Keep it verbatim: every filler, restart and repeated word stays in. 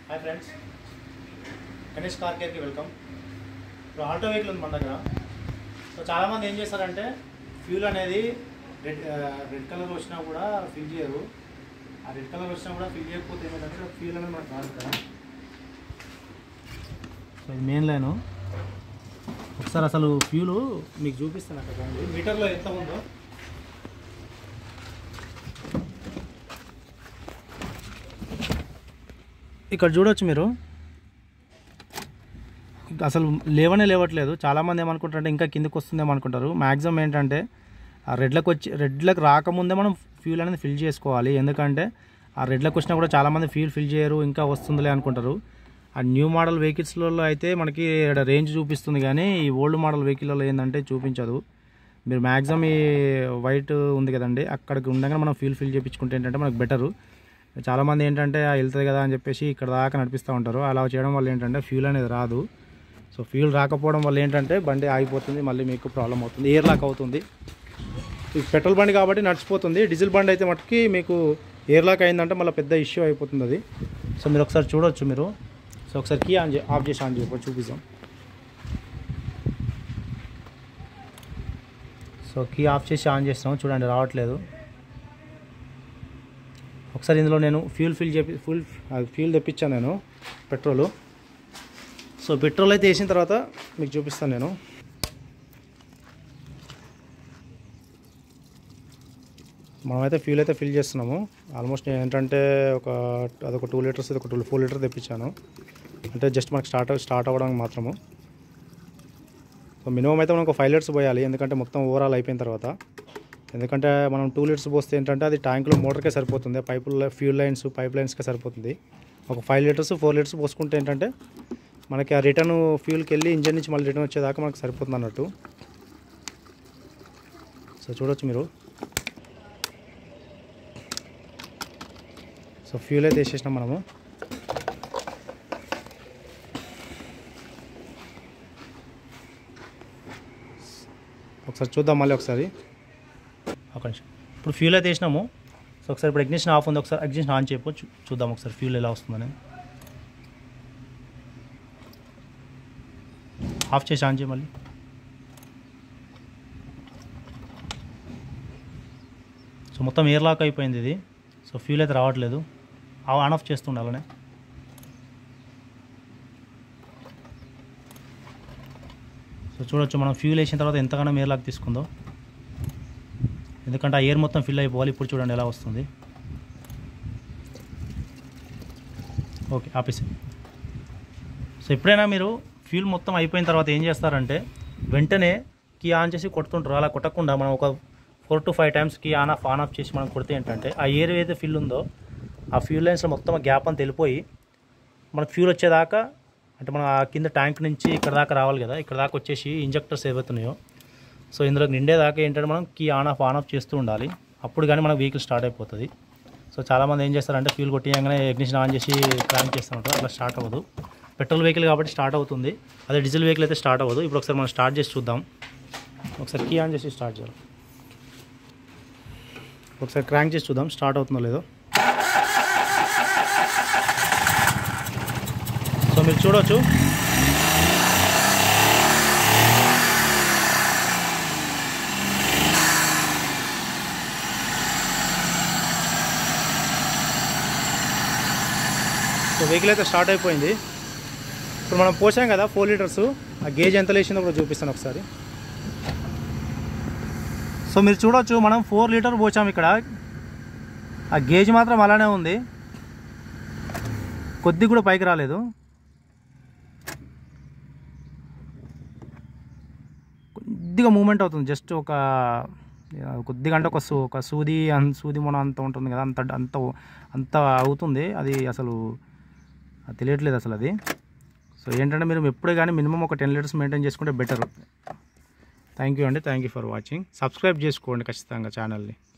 Hi friends, Ganesh car కేర్కి welcome. ఇప్పుడు auto vehicle ఉంది మన దగ్గర. సో చాలామంది ఏం చేస్తారంటే ఫ్యూల్ అనేది రెడ్ రెడ్ కలర్ వచ్చినా కూడా ఫిల్ చేయరు. ఆ రెడ్ కలర్ వచ్చినా కూడా ఫిల్ చేయకపోతే ఏమైందంటే ఫ్యూల్ అనేది మనకు రాదు కదా. సో ఇది మెయిన్ లైను. ఒకసారి అసలు ఫ్యూలు మీకు చూపిస్తాను అక్కడ మీటర్లో ఎంత ఉందో. ఇక్కడ చూడవచ్చు మీరు, అసలు లేవనే లేవట్లేదు. చాలామంది ఏమనుకుంటారంటే ఇంకా కిందకి వస్తుందేమో అనుకుంటారు. మ్యాక్సిమం ఏంటంటే ఆ రెడ్లకు వచ్చి రెడ్లకు రాకముందే మనం ఫ్యూల్ అనేది ఫిల్ చేసుకోవాలి. ఎందుకంటే ఆ రెడ్లకు వచ్చినా కూడా చాలామంది ఫ్యూల్ ఫిల్ చేయరు, ఇంకా వస్తుందిలే అనుకుంటారు. ఆ న్యూ మోడల్ వెహికల్స్లలో అయితే మనకి రేంజ్ చూపిస్తుంది, కానీ ఈ ఓల్డ్ మోడల్ వెహికల్లో ఏంటంటే చూపించదు. మీరు మ్యాక్సిమం ఈ వైట్ ఉంది కదండి, అక్కడికి ఉండగా మనం ఫ్యూల్ ఫిల్ చేయించుకుంటే ఏంటంటే మనకు బెటరు. చాలామంది ఏంటంటే వెళ్తుంది కదా అని చెప్పేసి ఇక్కడ దాకా నడిపిస్తూ ఉంటారు. అలా చేయడం వల్ల ఏంటంటే ఫ్యూల్ అనేది రాదు. సో ఫ్యూల్ రాకపోవడం వల్ల ఏంటంటే బండి ఆగిపోతుంది, మళ్ళీ మీకు ప్రాబ్లం అవుతుంది, ఎయిర్ లాక్ అవుతుంది. పెట్రోల్ బండి కాబట్టి నడిచిపోతుంది. డీజిల్ బండి అయితే మటుకి మీకు ఎయిర్ లాక్ అయిందంటే మళ్ళీ పెద్ద ఇష్యూ అయిపోతుంది అది. సో మీరు ఒకసారి చూడవచ్చు మీరు. సో ఒకసారి కీ ఆన్ ఆఫ్ చేసి ఆన్ చేయకపోతే చూపిస్తాం. సో కీ ఆఫ్ చేసి ఆన్ చేస్తాం, చూడండి రావట్లేదు. ఒకసారి ఇందులో నేను ఫ్యూల్ ఫిల్ చేపి ఫుల్ ఫ్యూల్ తెప్పించాను నేను, పెట్రోలు. సో పెట్రోల్ అయితే వేసిన తర్వాత మీకు చూపిస్తాను నేను. మనమైతే ఫ్యూల్ అయితే ఫిల్ చేస్తున్నాము. ఆల్మోస్ట్ ఏంటంటే ఒక అదొక టూ లీటర్స్ ఇది ఒక టూ ఫోర్ లీటర్ తెప్పించాను. అంటే జస్ట్ మనకు స్టార్ట్ స్టార్ట్ అవ్వడానికి మాత్రము. సో మినిమం అయితే మనం ఒక ఫైవ్ లీటర్స్ పోయాలి, ఎందుకంటే మొత్తం ఓవరాల్ అయిపోయిన తర్వాత. ఎందుకంటే మనం టూ లీటర్స్ పోస్తే ఏంటంటే అది ట్యాంకులో మోటార్కే సరిపోతుంది, పైపుల ఫ్యూల్ లైన్స్ పైప్ లైన్స్కే సరిపోతుంది. ఒక ఫైవ్ లీటర్స్ ఫోర్ లీటర్స్ పోసుకుంటే ఏంటంటే మనకి ఆ రిటర్న్ ఫ్యూల్కి వెళ్ళి ఇంజన్ నుంచి మళ్ళీ రిటర్న్ వచ్చేదాకా మనకు సరిపోతుంది అన్నట్టు. సో చూడవచ్చు మీరు. సో ఫ్యూల్ అయితే వేసేసినాం మనము. ఒకసారి చూద్దాం మళ్ళీ ఒకసారి. ఒక నిమిషం. ఇప్పుడు ఫ్యూల్ అయితే వేసినాము. సో ఒకసారి ఇప్పుడు ఇగ్నిషన్ ఆఫ్ ఉంది, ఒకసారి ఇగ్నిషన్ ఆన్ చేయపో చూద్దాం ఒకసారి ఫ్యూల్ ఎలా వస్తుందని. ఆఫ్ చేసి ఆన్ చేయ మళ్ళీ. సో మొత్తం ఎయిర్ లాక్ అయిపోయింది ఇది. సో ఫ్యూల్ అయితే రావట్లేదు, ఆన్ ఆఫ్ చేస్తుండే అలానే. సో చూడవచ్చు మనం ఫ్యూల్ వేసిన తర్వాత ఎంతగానో ఎయిర్ లాక్ తీసుకుందో, ఎందుకంటే ఆ ఎయిర్ మొత్తం ఫిల్ అయిపోవాలి. ఇప్పుడు చూడండి ఎలా వస్తుంది. ఓకే ఆపేసి. సో ఎప్పుడైనా మీరు ఫ్యూల్ మొత్తం అయిపోయిన తర్వాత ఏం చేస్తారంటే వెంటనే కీ ఆన్ చేసి కొడుతుంటారు. అలా కొట్టకుండా మనం ఒక four to five times key on off on off చేసి మనం కొడితే ఏంటంటే ఆ ఎయిర్ ఏదైతే ఫిల్ ఉందో ఆ ఫ్యూల్ లైన్స్లో మొత్తం గ్యాప్ అంతా వెళ్ళిపోయి మనకు ఫ్యూల్ వచ్చేదాకా, అంటే మనం ఆ కింద ట్యాంక్ నుంచి ఇక్కడ దాకా రావాలి కదా, ఇక్కడ దాకా వచ్చేసి ఇంజెక్టర్స్ ఏవైతున్నాయో సో ఇందులో నిండేదాకా ఏంటంటే మనం key on off on off చేస్తూ ఉండాలి. అప్పుడు కానీ మనకు వెహికల్ స్టార్ట్ అయిపోతుంది. సో చాలామంది ఏం చేస్తారంటే ఫ్యూల్ కొట్టియంగానే ఇగ్నిషన్ ఆన్ చేసి క్రాంక్ చేస్తూ ఉంటారు, అలా స్టార్ట్ అవ్వదు. పెట్రోల్ వెహికల్ కాబట్టి స్టార్ట్ అవుతుంది, అదే డీజిల్ వెహికల్ అయితే స్టార్ట్ అవ్వదు. ఇప్పుడు ఒకసారి మనం స్టార్ట్ చేసి చూద్దాం. ఒకసారి కీ ఆన్ చేసి స్టార్ట్ చేయాలి. ఒకసారి క్రాంక్ చేసి చూద్దాం స్టార్ట్ అవుతుందో లేదో. సో మీరు చూడవచ్చు సో వెహికల్ అయితే స్టార్ట్ అయిపోయింది. ఇప్పుడు మనం పోసాం కదా ఫోర్ లీటర్స్, ఆ గేజ్ ఎంత లేచిందో కూడా చూపిస్తాను ఒకసారి. సో మీరు చూడవచ్చు మనం ఫోర్ లీటర్ పోసాం, ఇక్కడ ఆ గేజ్ మాత్రం అలానే ఉంది, కొద్ది కూడా పైకి రాలేదు. కొద్దిగా మూమెంట్ అవుతుంది, జస్ట్ ఒక కొద్దిగా అంటే ఒక సూ ఒక సూది సూది మొన అంత ఉంటుంది కదా, అంత అంత అంత అవుతుంది. అది అసలు తెలియట్లేదు అసలు అది. సో ఏంటంటే మీరు ఎప్పుడే కానీ మినిమం ఒక టెన్ లీటర్స్ మెయింటైన్ చేసుకుంటే బెటర్. థ్యాంక్ యూ అండి, thank you for watching. Subscribe చేసుకోండి ఖచ్చితంగా ఛానల్ని.